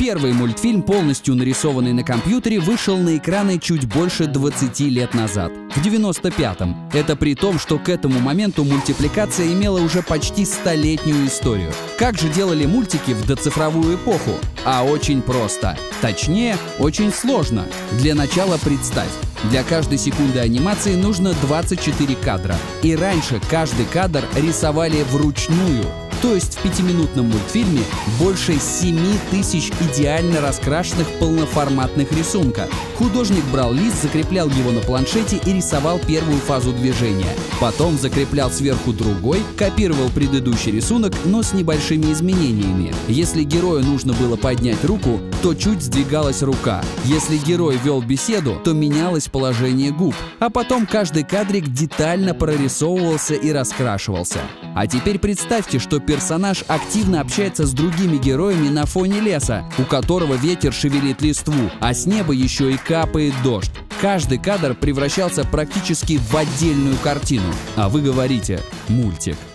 Первый мультфильм, полностью нарисованный на компьютере, вышел на экраны чуть больше 20 лет назад, в 95-м. Это при том, что к этому моменту мультипликация имела уже почти 100-летнюю историю. Как же делали мультики в доцифровую эпоху? А очень просто. Точнее, очень сложно. Для начала представь. Для каждой секунды анимации нужно 24 кадра. И раньше каждый кадр рисовали вручную. То есть в 5-минутном мультфильме больше 7000 идеально раскрашенных полноформатных рисунка. Художник брал лист, закреплял его на планшете и рисовал первую фазу движения. Потом закреплял сверху другой, копировал предыдущий рисунок, но с небольшими изменениями. Если герою нужно было поднять руку, то чуть сдвигалась рука. Если герой вел беседу, то менялось положение губ. А потом каждый кадрик детально прорисовывался и раскрашивался. А теперь представьте, что персонаж активно общается с другими героями на фоне леса, у которого ветер шевелит листву, а с неба еще и капает дождь. Каждый кадр превращался практически в отдельную картину. А вы говорите: мультик.